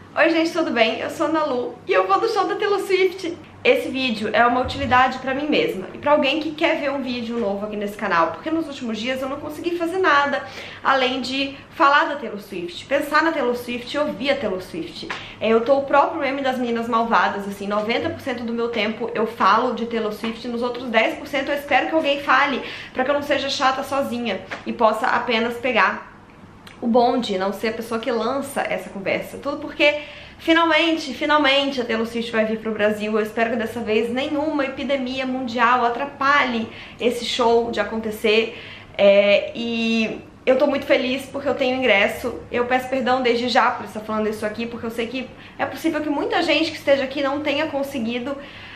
Oi gente, tudo bem? Eu sou a Ana Lu e eu vou no show da Taylor Swift. Esse vídeo é uma utilidade pra mim mesma e pra alguém que quer ver um vídeo novo aqui nesse canal, porque nos últimos dias eu não consegui fazer nada além de falar da Taylor Swift, pensar na Taylor Swift e ouvir a Taylor Swift. Eu tô o próprio meme das meninas malvadas, assim, 90% do meu tempo eu falo de Taylor Swift, nos outros 10% eu espero que alguém fale, pra que eu não seja chata sozinha e possa apenas pegar o bonde, não ser a pessoa que lança essa conversa. Tudo porque finalmente a Taylor Swift vai vir pro Brasil. Eu espero que dessa vez nenhuma epidemia mundial atrapalhe esse show de acontecer. E eu tô muito feliz porque eu tenho ingresso. Eu peço perdão desde já por estar falando isso aqui, porque eu sei que é possível que muita gente que esteja aqui não tenha conseguido.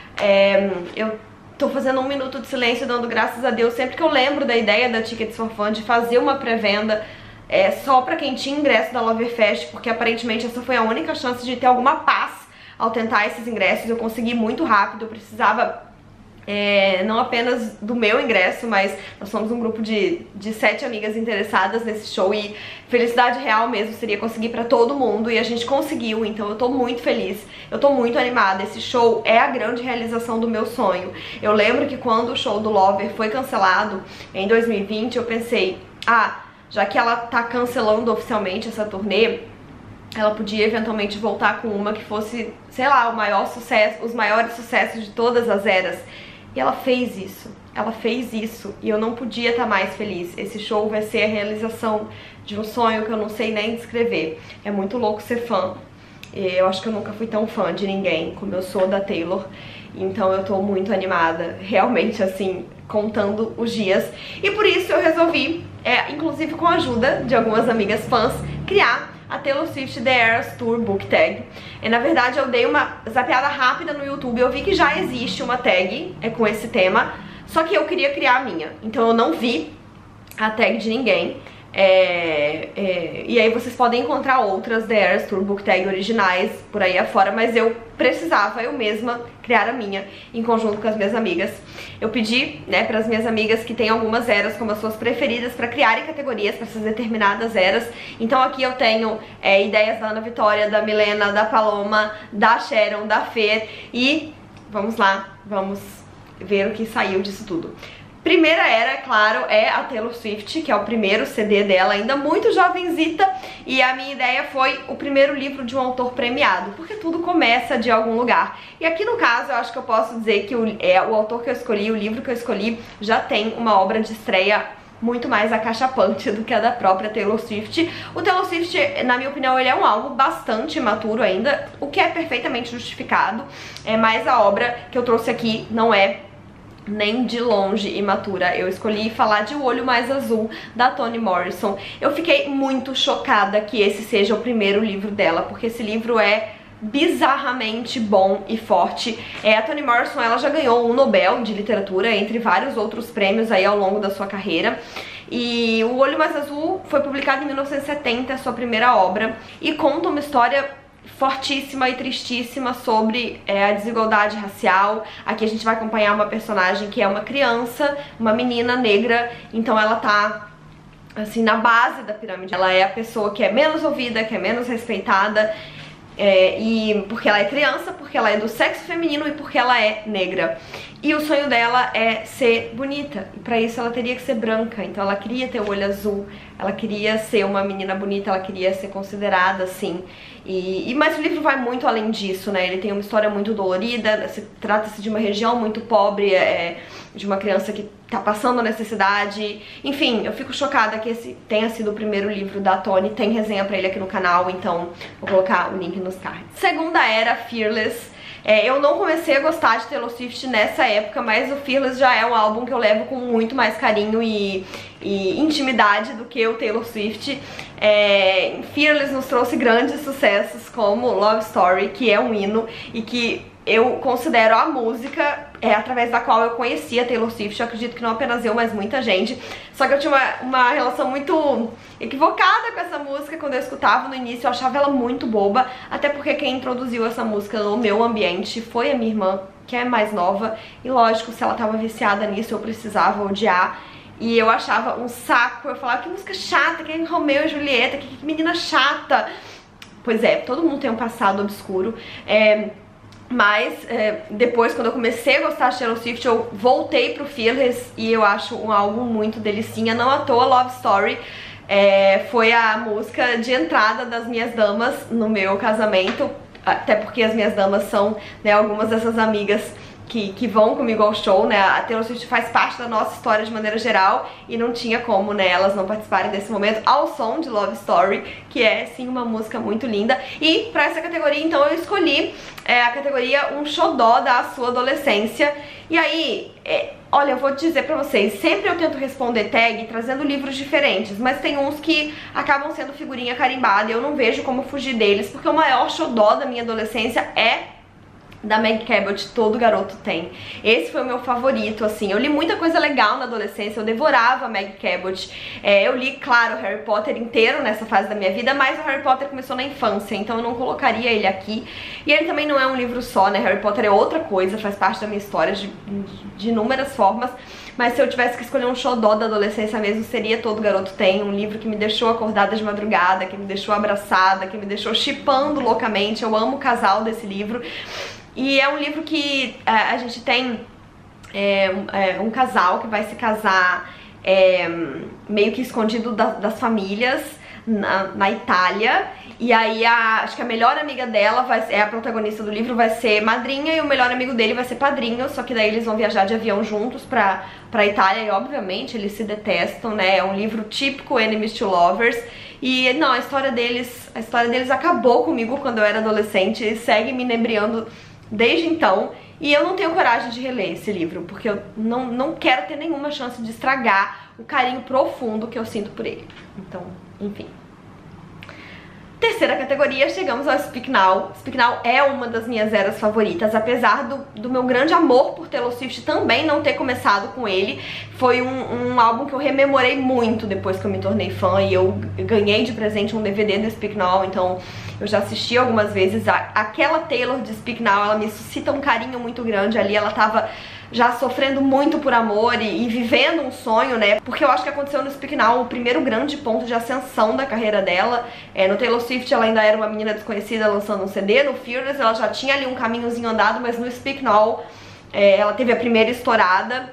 Eu tô fazendo um minuto de silêncio, dando graças a Deus sempre que eu lembro da ideia da Tickets for Fun de fazer uma pré-venda só pra quem tinha ingresso da Loverfest, porque aparentemente essa foi a única chance de ter alguma paz ao tentar esses ingressos. Eu consegui muito rápido, eu precisava não apenas do meu ingresso, mas nós somos um grupo de 7 amigas interessadas nesse show e felicidade real mesmo seria conseguir pra todo mundo, e a gente conseguiu, então eu tô muito feliz, eu tô muito animada. Esse show é a grande realização do meu sonho. Eu lembro que quando o show do Lover foi cancelado em 2020, eu pensei, já que ela tá cancelando oficialmente essa turnê, ela podia eventualmente voltar com uma que fosse, sei lá, o maior sucesso, os maiores sucessos de todas as eras. E ela fez isso, e eu não podia estar mais feliz. Esse show vai ser a realização de um sonho que eu não sei nem descrever. É muito louco ser fã. Eu acho que eu nunca fui tão fã de ninguém como eu sou da Taylor. Então eu tô muito animada, realmente assim, contando os dias. E por isso eu resolvi, inclusive com a ajuda de algumas amigas fãs, criar a Taylor Swift The Eras Tour Book Tag. Na verdade eu dei uma zapeada rápida no YouTube, eu vi que já existe uma tag com esse tema, só que eu queria criar a minha. Então eu não vi a tag de ninguém. E aí vocês podem encontrar outras The Eras Tour Book Tag originais por aí afora, mas eu precisava eu mesma criar a minha em conjunto com as minhas amigas. Eu pedi, para as minhas amigas que têm algumas eras como as suas preferidas para criarem categorias para essas determinadas eras. Então aqui eu tenho ideias da Ana Vitória, da Milena, da Paloma, da Sharon, da Fer, e vamos lá, vamos ver o que saiu disso tudo. Primeira era, claro, é a Taylor Swift, que é o primeiro CD dela, ainda muito jovenzita, e a minha ideia foi o primeiro livro de um autor premiado, porque tudo começa de algum lugar. E aqui no caso eu acho que eu posso dizer que o autor que eu escolhi, o livro que eu escolhi, já tem uma obra de estreia muito mais acachapante do que a da própria Taylor Swift. O Taylor Swift, na minha opinião, ele é um álbum bastante imaturo ainda, o que é perfeitamente justificado, mas a obra que eu trouxe aqui não é nem de longe imatura. Eu escolhi falar de O Olho Mais Azul, da Toni Morrison. Eu fiquei muito chocada que esse seja o primeiro livro dela, porque esse livro é bizarramente bom e forte. A Toni Morrison, ela já ganhou um Nobel de literatura, entre vários outros prêmios aí ao longo da sua carreira. E O Olho Mais Azul foi publicado em 1970, sua primeira obra, e conta uma história fortíssima e tristíssima sobre a desigualdade racial. Aqui a gente vai acompanhar uma personagem que é uma criança, uma menina negra, então ela tá assim na base da pirâmide. Ela é a pessoa que é menos ouvida, que é menos respeitada, e porque ela é criança, porque ela é do sexo feminino e porque ela é negra. E o sonho dela é ser bonita, e pra isso ela teria que ser branca. Então ela queria ter o olho azul, ela queria ser uma menina bonita, ela queria ser considerada assim. Mas o livro vai muito além disso, Ele tem uma história muito dolorida, trata-se de uma região muito pobre, de uma criança que tá passando necessidade. Enfim, eu fico chocada que esse tenha sido o primeiro livro da Toni. Tem resenha pra ele aqui no canal, então vou colocar o link nos cards. Segunda era, Fearless. Eu não comecei a gostar de Taylor Swift nessa época, mas o Fearless já é um álbum que eu levo com muito mais carinho e intimidade do que o Taylor Swift. Fearless nos trouxe grandes sucessos como Love Story, que é um hino e que eu considero a música através da qual eu conheci a Taylor Swift. Eu acredito que não apenas eu, mas muita gente. Só que eu tinha uma relação muito equivocada com essa música. Quando eu escutava no início, eu achava ela muito boba, até porque quem introduziu essa música no meu ambiente foi a minha irmã, que é mais nova, e lógico, se ela tava viciada nisso, eu precisava odiar. E eu achava um saco, eu falava, que música chata, que é Romeu e Julieta, que menina chata. Pois é, todo mundo tem um passado obscuro. Mas depois, quando eu comecei a gostar de Taylor Swift, eu voltei pro Fearless e eu acho um álbum muito delicinha. Não à toa, Love Story foi a música de entrada das minhas damas no meu casamento. Até porque as minhas damas são, né, algumas dessas amigas que vão comigo ao show, né? A Taylor Swift faz parte da nossa história de maneira geral e não tinha como, né, elas não participarem desse momento ao som de Love Story, que é, sim, uma música muito linda. E pra essa categoria, então, eu escolhi a categoria Um Xodó da Sua Adolescência. E aí, olha, eu vou dizer pra vocês, sempre eu tento responder tag trazendo livros diferentes, mas tem uns que acabam sendo figurinha carimbada e eu não vejo como fugir deles, porque o maior xodó da minha adolescência é da Meg Cabot, todo garoto tem. Esse foi o meu favorito, assim. Eu li muita coisa legal na adolescência, eu devorava a Meg Cabot. Eu li, claro, Harry Potter inteiro nessa fase da minha vida, mas o Harry Potter começou na infância, então eu não colocaria ele aqui. E ele também não é um livro só, né? Harry Potter é outra coisa, faz parte da minha história de inúmeras formas. Mas se eu tivesse que escolher um xodó da adolescência mesmo, seria Todo Garoto Tem, um livro que me deixou acordada de madrugada, que me deixou abraçada, que me deixou shippando loucamente. Eu amo o casal desse livro. E é um livro que a gente tem um casal que vai se casar meio que escondido das famílias na Itália. E aí acho que a melhor amiga dela a protagonista do livro, vai ser madrinha, e o melhor amigo dele vai ser padrinho. Só que daí eles vão viajar de avião juntos pra Itália e obviamente eles se detestam, né? É um livro típico Enemies to Lovers. E não, a história deles acabou comigo quando eu era adolescente e segue me inebriando desde então. E eu não tenho coragem de reler esse livro, porque eu não quero ter nenhuma chance de estragar o carinho profundo que eu sinto por ele. Então, enfim. Terceira categoria, chegamos ao Speak Now. Speak Now é uma das minhas eras favoritas, apesar do meu grande amor por Taylor Swift também não ter começado com ele. Foi um álbum que eu rememorei muito depois que eu me tornei fã, e eu ganhei de presente um DVD do Speak Now, então eu já assisti algumas vezes. Aquela Taylor de Speak Now, ela me suscita um carinho muito grande ali. Ela tava já sofrendo muito por amor e vivendo um sonho, né? Porque eu acho que aconteceu no Speak Now o primeiro grande ponto de ascensão da carreira dela. No Taylor Swift ela ainda era uma menina desconhecida lançando um CD, no Fearless ela já tinha ali um caminhozinho andado, mas no Speak Now ela teve a primeira estourada.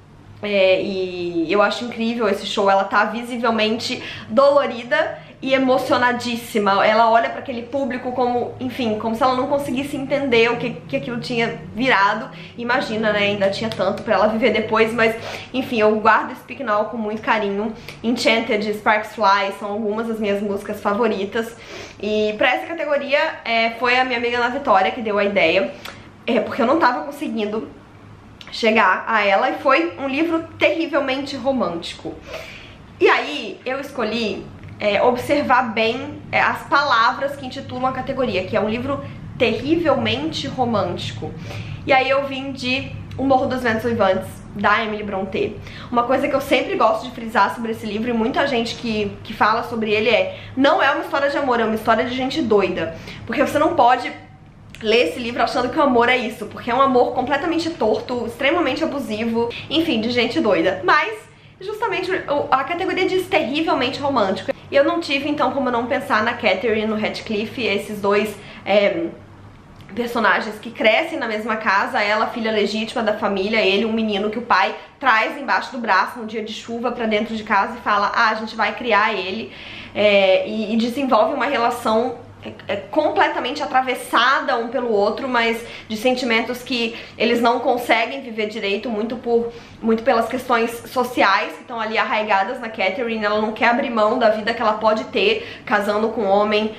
E eu acho incrível esse show. Ela tá visivelmente dolorida e emocionadíssima. Ela olha pra aquele público como, enfim, como se ela não conseguisse entender o que aquilo tinha virado. Imagina, né, ainda tinha tanto pra ela viver depois, mas enfim, eu guardo Speak Now com muito carinho. Enchanted, Sparks Fly são algumas das minhas músicas favoritas. E pra essa categoria foi a minha amiga Ana Vitória que deu a ideia, porque eu não tava conseguindo chegar a ela, e foi um livro terrivelmente romântico. E aí eu escolhi observar bem as palavras que intitulam a categoria, que é um livro terrivelmente romântico. E aí eu vim de O Morro dos Ventos Uivantes, da Emily Brontë. Uma coisa que eu sempre gosto de frisar sobre esse livro, e muita gente que fala sobre ele, não é uma história de amor, é uma história de gente doida. Porque você não pode ler esse livro achando que o amor é isso, porque é um amor completamente torto, extremamente abusivo, enfim, de gente doida. Mas justamente a categoria diz terrivelmente romântico. E eu não tive, então, como não pensar na Catherine e no Heathcliff, esses dois personagens que crescem na mesma casa, ela, filha legítima da família, ele, um menino que o pai traz embaixo do braço num dia de chuva pra dentro de casa e fala, a gente vai criar ele, e desenvolve uma relação completamente atravessada um pelo outro, mas de sentimentos que eles não conseguem viver direito, muito pelas questões sociais que estão ali arraigadas na Catherine. Ela não quer abrir mão da vida que ela pode ter casando com um homem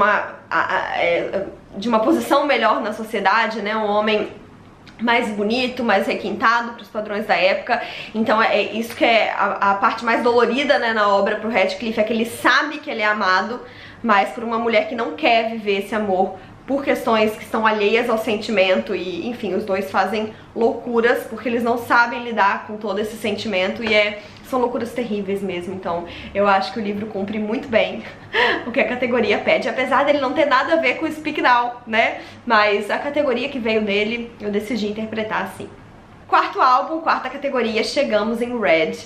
de uma posição melhor na sociedade, né? Um homem mais bonito, mais requintado para os padrões da época. Então isso que é a parte mais dolorida, né, na obra pro Heathcliff, é que ele sabe que ele é amado, mas por uma mulher que não quer viver esse amor por questões que estão alheias ao sentimento. E enfim, os dois fazem loucuras porque eles não sabem lidar com todo esse sentimento, e são loucuras terríveis mesmo. Então eu acho que o livro cumpre muito bem o que a categoria pede, apesar dele não ter nada a ver com o Speak Now, né? Mas a categoria que veio dele, eu decidi interpretar assim. Quarto álbum, quarta categoria, chegamos em Red.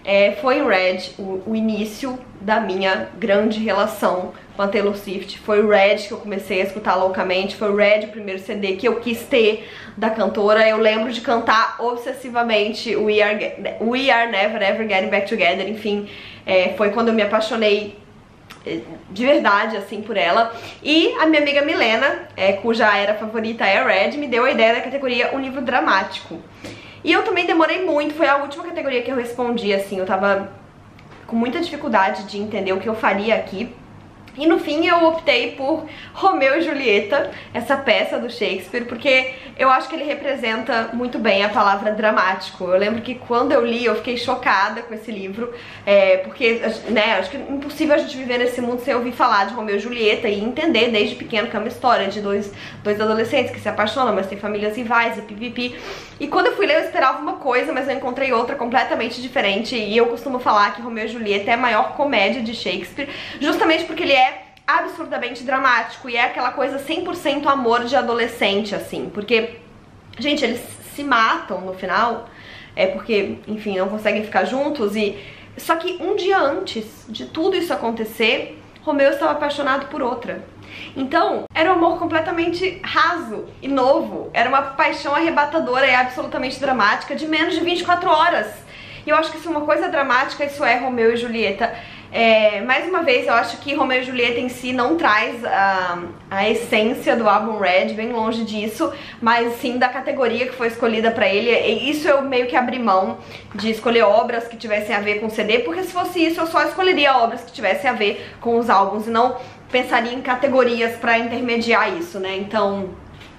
foi em Red o início da minha grande relação com a Taylor Swift. Foi o Red que eu comecei a escutar loucamente, foi o Red o primeiro CD que eu quis ter da cantora. Eu lembro de cantar obsessivamente We Are Never Ever Getting Back Together, enfim, foi quando eu me apaixonei de verdade, assim, por ela. E a minha amiga Milena, cuja era favorita é Red, me deu a ideia da categoria Um Livro Dramático. E eu também demorei muito, foi a última categoria que eu respondi, assim, eu tava com muita dificuldade de entender o que eu faria aqui. E no fim eu optei por Romeu e Julieta, essa peça do Shakespeare, porque eu acho que ele representa muito bem a palavra dramático. Eu lembro que quando eu li eu fiquei chocada com esse livro, porque, né, acho que é impossível a gente viver nesse mundo sem ouvir falar de Romeu e Julieta e entender desde pequeno que é uma história de dois adolescentes que se apaixonam, mas têm famílias rivais e pipipi. E quando eu fui ler eu esperava uma coisa, mas eu encontrei outra completamente diferente. E eu costumo falar que Romeu e Julieta é a maior comédia de Shakespeare, justamente porque ele é absurdamente dramático e é aquela coisa 100% amor de adolescente, assim, porque, gente, eles se matam no final, porque, enfim, não conseguem ficar juntos, e só que um dia antes de tudo isso acontecer, Romeu estava apaixonado por outra. Então, era um amor completamente raso e novo, era uma paixão arrebatadora e absolutamente dramática de menos de 24 horas. E eu acho que se uma coisa dramática, isso é Romeu e Julieta. Mais uma vez, eu acho que Romeu e Julieta em si não traz a essência do álbum Red, bem longe disso, mas sim da categoria que foi escolhida pra ele. E isso eu meio que abri mão de escolher obras que tivessem a ver com o CD, porque se fosse isso eu só escolheria obras que tivessem a ver com os álbuns e não pensaria em categorias pra intermediar isso, né? Então,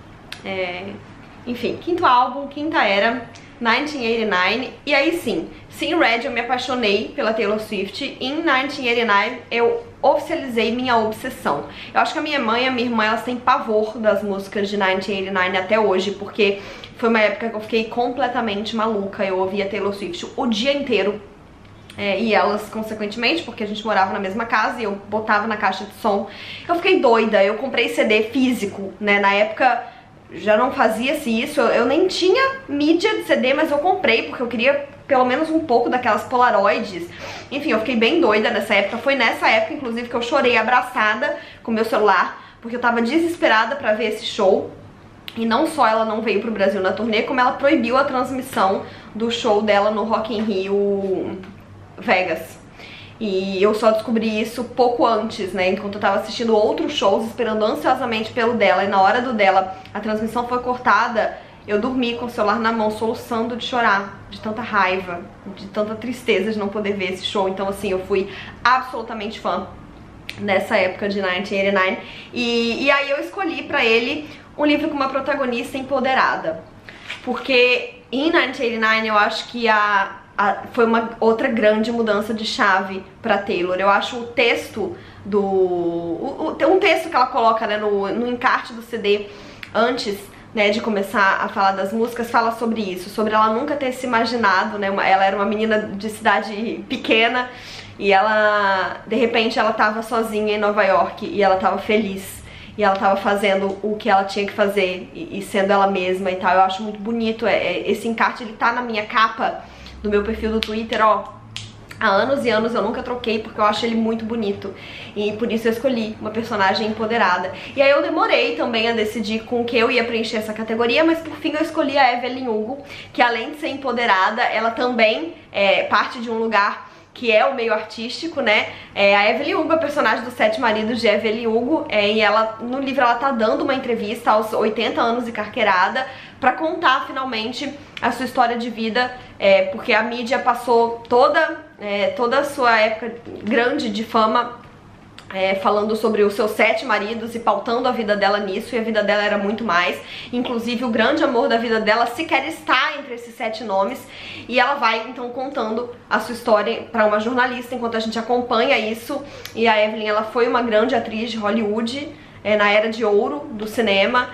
enfim, quinto álbum, quinta era, 1989, e aí sim, em Red eu me apaixonei pela Taylor Swift, e em 1989 eu oficializei minha obsessão. Eu acho que a minha mãe e a minha irmã, elas têm pavor das músicas de 1989 até hoje, porque foi uma época que eu fiquei completamente maluca, eu ouvia Taylor Swift o dia inteiro, e elas consequentemente, porque a gente morava na mesma casa e eu botava na caixa de som. Eu fiquei doida, eu comprei CD físico, né, na época já não fazia-se isso, eu nem tinha mídia de CD, mas eu comprei porque eu queria pelo menos um pouco daquelas polaroids. Enfim, eu fiquei bem doida nessa época. Foi nessa época, inclusive, que eu chorei abraçada com meu celular, porque eu tava desesperada pra ver esse show. E não só ela não veio pro Brasil na turnê, como ela proibiu a transmissão do show dela no Rock in Rio Vegas. E eu só descobri isso pouco antes, né, enquanto eu tava assistindo outros shows, esperando ansiosamente pelo dela, e na hora do dela a transmissão foi cortada, eu dormi com o celular na mão, soluçando de chorar, de tanta raiva, de tanta tristeza de não poder ver esse show. Então assim, eu fui absolutamente fã nessa época de 1989, e aí eu escolhi pra ele um livro com uma protagonista empoderada, porque em 1989 eu acho que foi uma outra grande mudança de chave pra Taylor. Eu acho o texto um texto que ela coloca, né, no encarte do CD antes, né, de começar a falar das músicas, fala sobre isso, sobre ela nunca ter se imaginado, né, ela era uma menina de cidade pequena e ela, de repente, ela tava sozinha em Nova York e ela tava feliz. E ela tava fazendo o que ela tinha que fazer e sendo ela mesma e tal. Eu acho muito bonito, esse encarte, ele tá na minha capa do meu perfil do Twitter, ó, há anos e anos. Eu nunca troquei porque eu acho ele muito bonito, e por isso eu escolhi uma personagem empoderada. E aí eu demorei também a decidir com que eu ia preencher essa categoria, mas por fim eu escolhi a Evelyn Hugo, que além de ser empoderada, ela também parte de um lugar que é o meio artístico, né? A Evelyn Hugo, a personagem dos 7 maridos de Evelyn Hugo, e ela, no livro, ela tá dando uma entrevista aos 80 anos de carqueirada pra contar finalmente a sua história de vida, porque a mídia passou toda a sua época grande de fama falando sobre os seus 7 maridos e pautando a vida dela nisso, e a vida dela era muito mais. Inclusive o grande amor da vida dela sequer está entre esses 7 nomes, e ela vai então contando a sua história para uma jornalista enquanto a gente acompanha isso. E a Evelyn, ela foi uma grande atriz de Hollywood na era de ouro do cinema,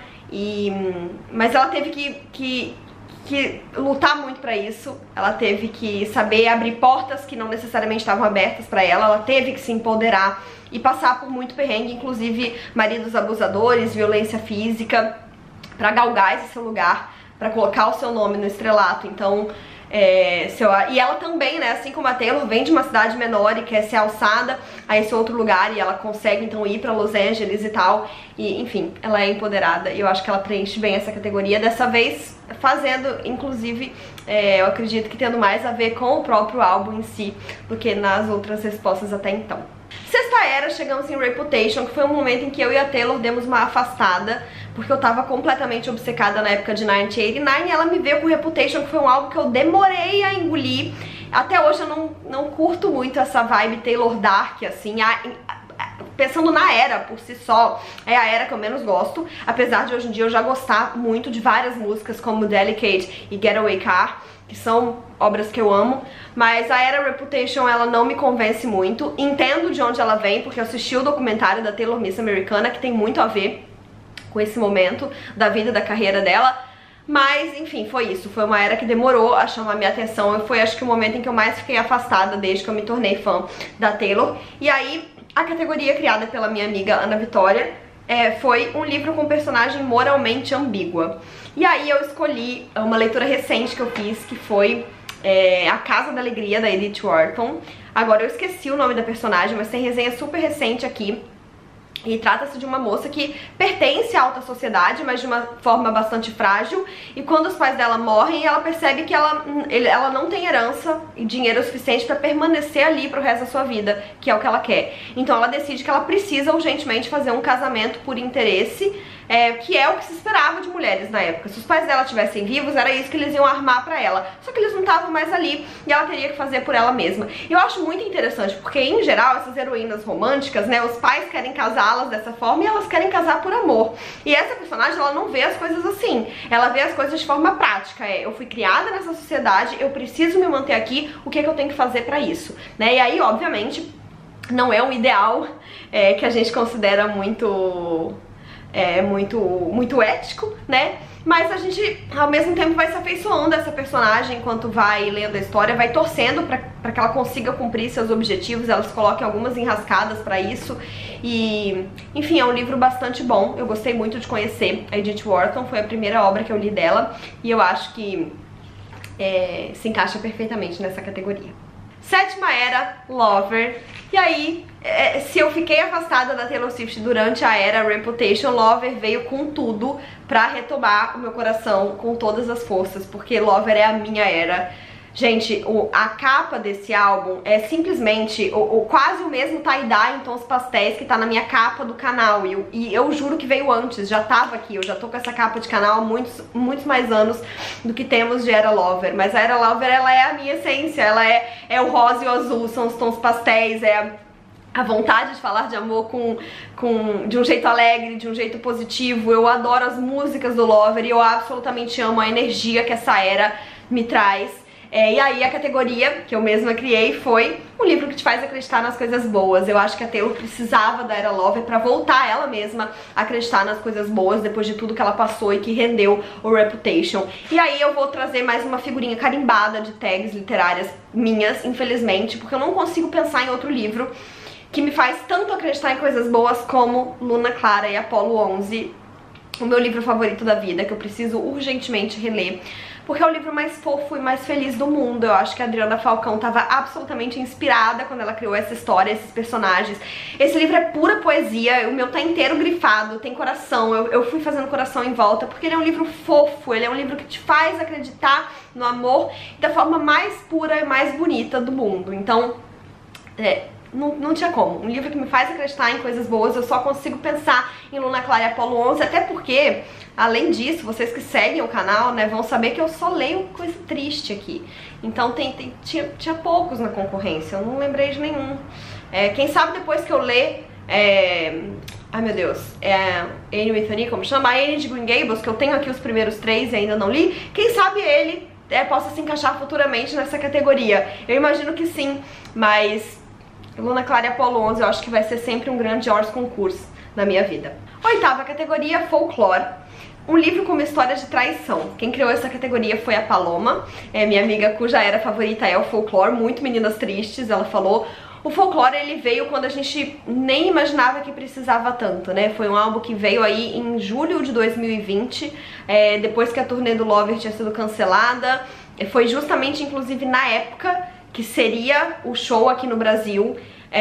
mas ela teve que lutar muito pra isso. Ela teve que saber abrir portas que não necessariamente estavam abertas pra ela. Ela teve que se empoderar e passar por muito perrengue, inclusive maridos abusadores, violência física, pra galgar esse seu lugar, pra colocar o seu nome no estrelato. Então E ela também, né, assim como a Taylor, vem de uma cidade menor e quer ser alçada a esse outro lugar, e ela consegue então ir pra Los Angeles e tal, e enfim, ela é empoderada e eu acho que ela preenche bem essa categoria, dessa vez fazendo, inclusive, eu acredito que tendo mais a ver com o próprio álbum em si do que nas outras respostas até então. Sexta era, chegamos em Reputation, que foi um momento em que eu e a Taylor demos uma afastada, porque eu tava completamente obcecada na época de 1989, e ela me veio com Reputation, que foi um álbum que eu demorei a engolir. Até hoje eu não curto muito essa vibe Taylor Dark, assim, pensando na era por si só, é a era que eu menos gosto, apesar de hoje em dia eu já gostar muito de várias músicas como Delicate e Getaway Car, que são obras que eu amo, mas a era Reputation ela não me convence muito. Entendo de onde ela vem, porque eu assisti o documentário da Taylor Miss Americana, que tem muito a ver com esse momento da vida e da carreira dela, mas enfim, foi isso, foi uma era que demorou a chamar minha atenção, e foi acho que o momento em que eu mais fiquei afastada desde que eu me tornei fã da Taylor. E aí, a categoria criada pela minha amiga Ana Vitória foi um livro com personagem moralmente ambígua. E aí eu escolhi uma leitura recente que eu fiz, que foi A Casa da Alegria, da Edith Wharton. Agora eu esqueci o nome da personagem, mas tem resenha super recente aqui. E trata-se de uma moça que pertence à alta sociedade, mas de uma forma bastante frágil. E quando os pais dela morrem, ela percebe que ela não tem herança e dinheiro suficiente pra permanecer ali pro resto da sua vida, que é o que ela quer. Então ela decide que ela precisa urgentemente fazer um casamento por interesse, que é o que se esperava de mulheres na época. Se os pais dela estivessem vivos, era isso que eles iam armar pra ela. Só que eles não estavam mais ali e ela teria que fazer por ela mesma. E eu acho muito interessante, porque em geral, essas heroínas românticas, né, os pais querem casá-las dessa forma e elas querem casar por amor. E essa personagem, ela não vê as coisas assim. Ela vê as coisas de forma prática. Eu fui criada nessa sociedade, eu preciso me manter aqui, o que é que eu tenho que fazer pra isso? Né? E aí, obviamente, não é um ideal que a gente considera muito ético, né? Mas a gente, ao mesmo tempo, vai se afeiçoando a essa personagem enquanto vai lendo a história, vai torcendo pra que ela consiga cumprir seus objetivos, elas colocam algumas enrascadas pra isso. E, enfim, é um livro bastante bom, eu gostei muito de conhecer a Edith Wharton, foi a primeira obra que eu li dela, e eu acho que se encaixa perfeitamente nessa categoria. Sétima era Lover. E aí, se eu fiquei afastada da Taylor Swift durante a era Reputation, Lover veio com tudo pra retomar o meu coração com todas as forças, porque Lover é a minha era. Gente, a capa desse álbum é simplesmente quase o mesmo tie-dye em tons pastéis que tá na minha capa do canal. E eu juro que veio antes, já tava aqui. Eu já tô com essa capa de canal há muitos mais anos do que temos de Era Lover. Mas a Era Lover, ela é a minha essência. Ela é o rosa e o azul, são os tons pastéis, a vontade de falar de amor de um jeito alegre, de um jeito positivo. Eu adoro as músicas do Lover e eu absolutamente amo a energia que essa era me traz. E aí a categoria que eu mesma criei foi um livro que te faz acreditar nas coisas boas. Eu acho que a Taylor precisava da Era Lover pra voltar ela mesma a acreditar nas coisas boas depois de tudo que ela passou e que rendeu o Reputation. E aí eu vou trazer mais uma figurinha carimbada de tags literárias minhas, infelizmente, porque eu não consigo pensar em outro livro que me faz tanto acreditar em coisas boas como Luna Clara e Apollo 11, o meu livro favorito da vida, que eu preciso urgentemente reler, porque é o livro mais fofo e mais feliz do mundo. Eu acho que a Adriana Falcão estava absolutamente inspirada quando ela criou essa história, esses personagens. Esse livro é pura poesia, o meu tá inteiro grifado, tem coração, eu fui fazendo coração em volta, porque ele é um livro fofo, ele é um livro que te faz acreditar no amor da forma mais pura e mais bonita do mundo. Então, não tinha como. Um livro que me faz acreditar em coisas boas, eu só consigo pensar em Luna Clara e Apollo 11, até porque, além disso, vocês que seguem o canal, né, vão saber que eu só leio coisa triste aqui. Então tinha poucos na concorrência, eu não lembrei de nenhum. Quem sabe depois que eu ler, ai meu Deus, Anne with Annie, como chama? A Anne de Green Gables, que eu tenho aqui os primeiros 3 e ainda não li, quem sabe ele possa se encaixar futuramente nessa categoria. Eu imagino que sim, mas Luna Clara e Apollo 11 eu acho que vai ser sempre um grande hors concurso na minha vida. Oitava categoria, Folklore. Um livro com uma história de traição. Quem criou essa categoria foi a Paloma, minha amiga cuja era favorita é o Folklore, muito Meninas Tristes, ela falou. O Folklore, ele veio quando a gente nem imaginava que precisava tanto, né? Foi um álbum que veio aí em julho de 2020, depois que a turnê do Lover tinha sido cancelada, Foi justamente, inclusive, na época que seria o show aqui no Brasil.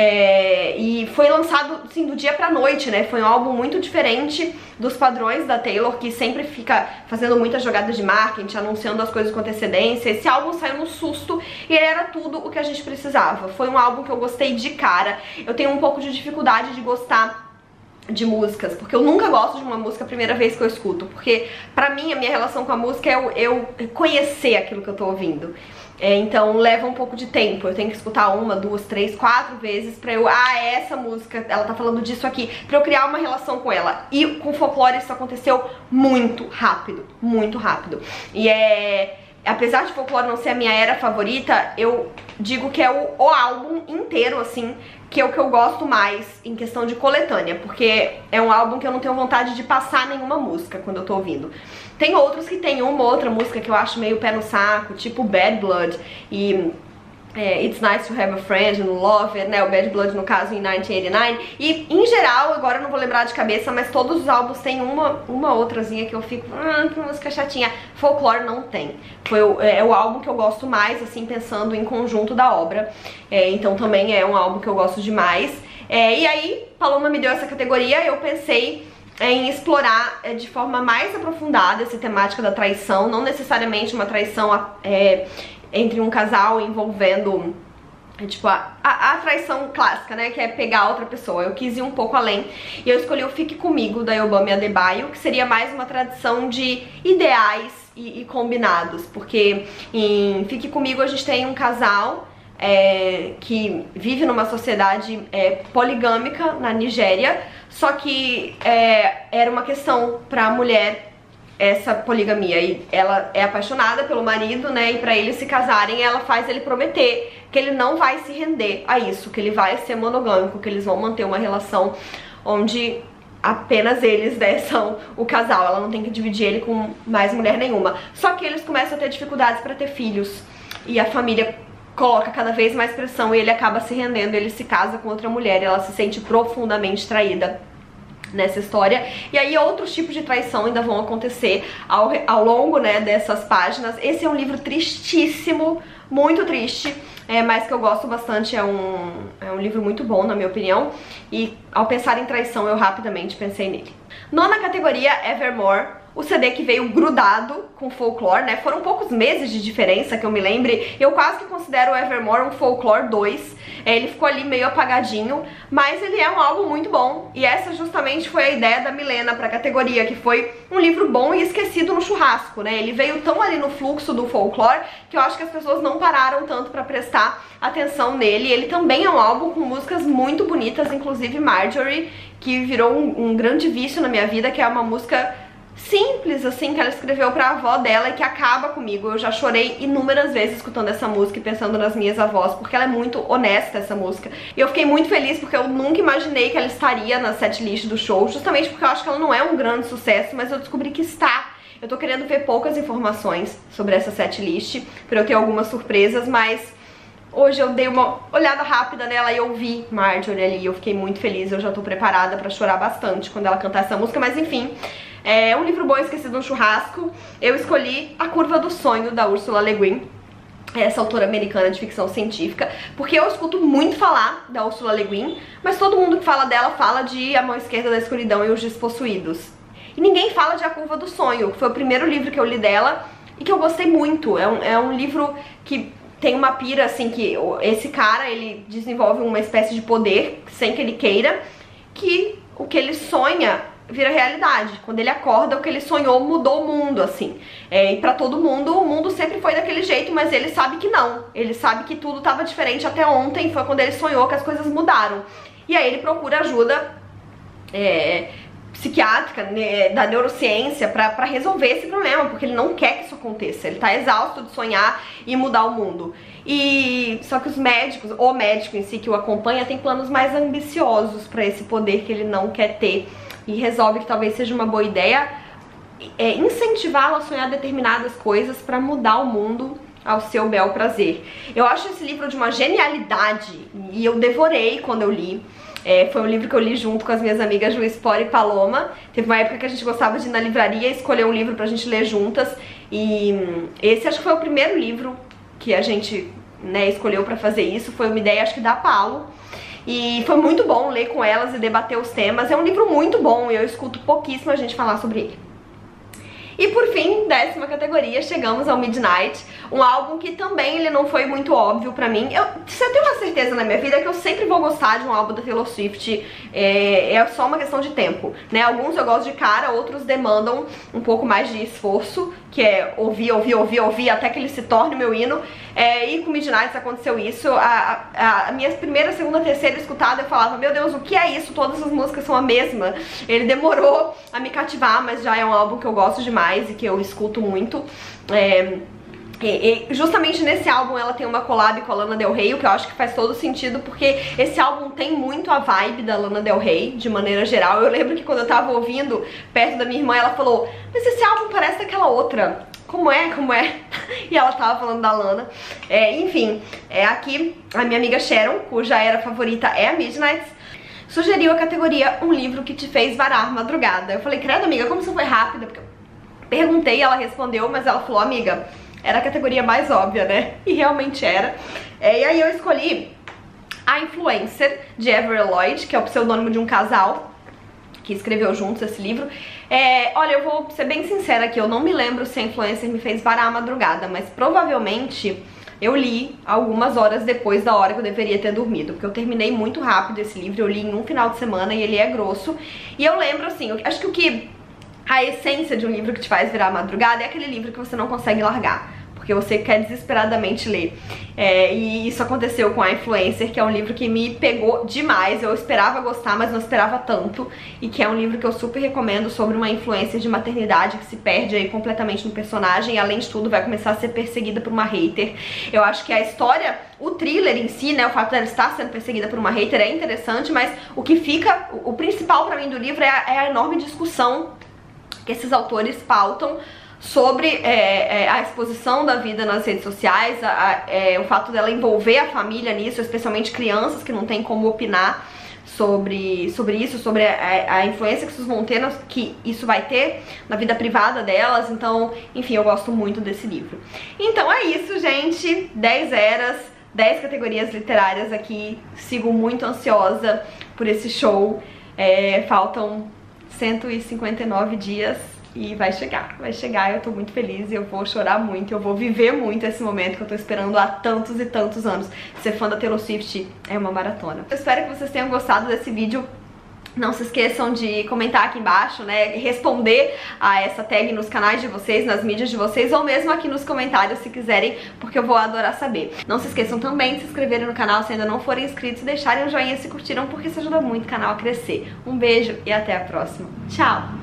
E foi lançado, assim, do dia pra noite, né? Foi um álbum muito diferente dos padrões da Taylor, que sempre fica fazendo muitas jogadas de marketing, anunciando as coisas com antecedência. Esse álbum saiu no susto e ele era tudo o que a gente precisava. Foi um álbum que eu gostei de cara. Eu tenho um pouco de dificuldade de gostar de músicas, porque eu nunca gosto de uma música a primeira vez que eu escuto, porque pra mim a minha relação com a música é eu conhecer aquilo que eu tô ouvindo. Então leva um pouco de tempo, eu tenho que escutar uma, duas, três, quatro vezes pra eu, essa música, ela tá falando disso aqui, pra eu criar uma relação com ela. E com Folklore isso aconteceu muito rápido, muito rápido. E apesar de Folklore não ser a minha era favorita, eu digo que é o álbum inteiro, assim, que é o que eu gosto mais em questão de coletânea, porque é um álbum que eu não tenho vontade de passar nenhuma música quando eu tô ouvindo. Tem outros que tem uma ou outra música que eu acho meio pé no saco, tipo Bad Blood e It's Nice to Have a Friend no Love It, né, o Bad Blood no caso em 1989, e em geral, agora eu não vou lembrar de cabeça, mas todos os álbuns tem uma outrazinha que eu fico, que música chatinha. Folklore não tem. É o álbum que eu gosto mais, assim, pensando em conjunto da obra, então também é um álbum que eu gosto demais. E aí, Paloma me deu essa categoria, eu pensei em explorar de forma mais aprofundada essa temática da traição, não necessariamente uma traição entre um casal envolvendo, tipo, a traição clássica, né, que é pegar outra pessoa. Eu quis ir um pouco além e eu escolhi o Fique Comigo, da Yobami Adebayo, que seria mais uma tradição de ideais e combinados, porque em Fique Comigo a gente tem um casal que vive numa sociedade poligâmica na Nigéria, só que era uma questão pra mulher essa poligamia, e ela é apaixonada pelo marido, né, e pra eles se casarem ela faz ele prometer que ele não vai se render a isso, que ele vai ser monogâmico, que eles vão manter uma relação onde apenas eles, né, são o casal, ela não tem que dividir ele com mais mulher nenhuma. Só que eles começam a ter dificuldades pra ter filhos, e a família coloca cada vez mais pressão e ele acaba se rendendo, ele se casa com outra mulher e ela se sente profundamente traída nessa história. E aí outros tipos de traição ainda vão acontecer ao longo, né, dessas páginas. Esse é um livro tristíssimo, muito triste, mas que eu gosto bastante, é um livro muito bom, na minha opinião, e ao pensar em traição eu rapidamente pensei nele. Nona categoria, Evermore, o CD que veio grudado com Folklore, né? Foram poucos meses de diferença que eu me lembre. Eu quase que considero o Evermore um Folklore 2. Ele ficou ali meio apagadinho, mas ele é um álbum muito bom. E essa justamente foi a ideia da Milena pra categoria, que foi um livro bom e esquecido no churrasco, né? Ele veio tão ali no fluxo do Folklore que eu acho que as pessoas não pararam tanto pra prestar atenção nele. Ele também é um álbum com músicas muito bonitas, inclusive Marjorie, que virou um grande vício na minha vida, que é uma música simples, assim, que ela escreveu pra avó dela e que acaba comigo. Eu já chorei inúmeras vezes escutando essa música e pensando nas minhas avós, porque ela é muito honesta, essa música. E eu fiquei muito feliz porque eu nunca imaginei que ela estaria na setlist do show, justamente porque eu acho que ela não é um grande sucesso, mas eu descobri que está. Eu tô querendo ver poucas informações sobre essa setlist, pra eu ter algumas surpresas, mas hoje eu dei uma olhada rápida nela e eu vi Marjorie ali, eu fiquei muito feliz. Eu já tô preparada pra chorar bastante quando ela cantar essa música, mas enfim, é um livro bom esquecido no churrasco. Eu escolhi A Curva do Sonho, da Ursula Le Guin, essa autora americana de ficção científica, porque eu escuto muito falar da Ursula Le Guin, mas todo mundo que fala dela fala de A Mão Esquerda da Escuridão e Os Despossuídos. E ninguém fala de A Curva do Sonho, que foi o primeiro livro que eu li dela e que eu gostei muito. É um livro que tem uma pira, assim, que esse cara, ele desenvolve uma espécie de poder, sem que ele queira, que o que ele sonha vira realidade. Quando ele acorda, o que ele sonhou mudou o mundo, assim. E pra todo mundo, o mundo sempre foi daquele jeito, mas ele sabe que não. Ele sabe que tudo tava diferente até ontem, foi quando ele sonhou que as coisas mudaram. E aí ele procura ajuda psiquiátrica, né, da neurociência pra resolver esse problema, porque ele não quer que isso aconteça. Ele tá exausto de sonhar e mudar o mundo. Só que os médicos, o médico em si que o acompanha, tem planos mais ambiciosos pra esse poder que ele não quer ter. E resolve que talvez seja uma boa ideia incentivá-lo a sonhar determinadas coisas pra mudar o mundo ao seu bel prazer. Eu acho esse livro de uma genialidade e eu devorei quando eu li. Foi um livro que eu li junto com as minhas amigas Juiz Pora e Paloma. Teve uma época que a gente gostava de ir na livraria e escolher um livro pra gente ler juntas. E esse acho que foi o primeiro livro que a gente, né, escolheu pra fazer isso. Foi uma ideia, acho que da Paulo. E foi muito bom ler com elas e debater os temas. É um livro muito bom e eu escuto pouquíssima gente falar sobre ele. E por fim, 10ª categoria, chegamos ao Midnight, um álbum que também ele não foi muito óbvio pra mim. Você tem uma certeza na minha vida que eu sempre vou gostar de um álbum da Taylor Swift, é só uma questão de tempo, né? Alguns eu gosto de cara, outros demandam um pouco mais de esforço, que é ouvir até que ele se torne o meu hino. E com Midnight aconteceu isso. A minha primeira, segunda, terceira escutada eu falava, meu Deus, o que é isso? Todas as músicas são a mesma. Ele demorou a me cativar, mas já é um álbum que eu gosto demais e que eu escuto muito. Justamente nesse álbum ela tem uma collab com a Lana Del Rey, o que eu acho que faz todo sentido, porque esse álbum tem muito a vibe da Lana Del Rey, de maneira geral. Eu lembro que quando eu tava ouvindo perto da minha irmã, ela falou, mas esse álbum parece daquela outra. Como é? E ela tava falando da Lana. Enfim, aqui a minha amiga Sharon, cuja era favorita é a Midnight, sugeriu a categoria Um Livro que Te Fez Varar Madrugada. Eu falei, credo amiga, como você foi rápida? Porque eu perguntei, ela respondeu, mas ela falou, amiga, era a categoria mais óbvia, né? E realmente era. E aí eu escolhi A Influencer, de Avril Lloyd, que é o pseudônimo de um casal que escreveu juntos esse livro. Olha, eu vou ser bem sincera aqui, eu não me lembro se A Influencer me fez varar a madrugada, mas provavelmente eu li algumas horas depois da hora que eu deveria ter dormido, porque eu terminei muito rápido esse livro, eu li em um final de semana e ele é grosso. E eu lembro assim, acho que a essência de um livro que te faz virar a madrugada é aquele livro que você não consegue largar, porque você quer desesperadamente ler. E isso aconteceu com A Influencer, que é um livro que me pegou demais. Eu esperava gostar, mas não esperava tanto. E que é um livro que eu super recomendo, sobre uma influencer de maternidade que se perde aí completamente no personagem e, além de tudo, vai começar a ser perseguida por uma hater. Eu acho que a história, o thriller em si, né, o fato dela estar sendo perseguida por uma hater é interessante, mas o que fica, o principal pra mim do livro é a enorme discussão que esses autores pautam sobre a exposição da vida nas redes sociais, o fato dela envolver a família nisso, especialmente crianças que não tem como opinar sobre isso, sobre a influência que que isso vai ter na vida privada delas. Então, enfim, eu gosto muito desse livro. Então é isso, gente, 10 eras, 10 categorias literárias aqui, sigo muito ansiosa por esse show, faltam 159 dias e vai chegar, eu tô muito feliz e eu vou chorar muito, eu vou viver muito esse momento que eu tô esperando há tantos e tantos anos. Ser fã da Taylor Swift é uma maratona. Eu espero que vocês tenham gostado desse vídeo. Não se esqueçam de comentar aqui embaixo, né, responder a essa tag nos canais de vocês, nas mídias de vocês, ou mesmo aqui nos comentários se quiserem, porque eu vou adorar saber. Não se esqueçam também de se inscreverem no canal se ainda não forem inscritos e deixarem um joinha se curtiram, porque isso ajuda muito o canal a crescer. Um beijo e até a próxima. Tchau!